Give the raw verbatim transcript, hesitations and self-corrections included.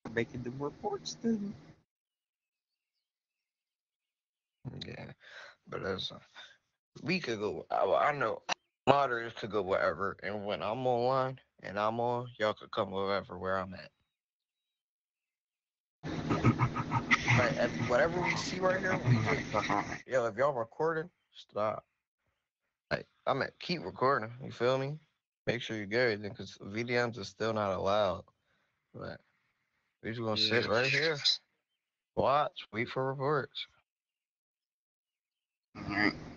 making them reports then. Yeah, but listen, we could go. I, I know moderators could go wherever, and when I'm online and I'm on, y'all could come wherever where I'm at. But if whatever we see right here, we just yo. If y'all recording, stop. Like I'm at keep recording. You feel me? Make sure you're good, because V D Ms are still not allowed. But we just gonna sit Yeah. right here, watch, wait for reports. Alright.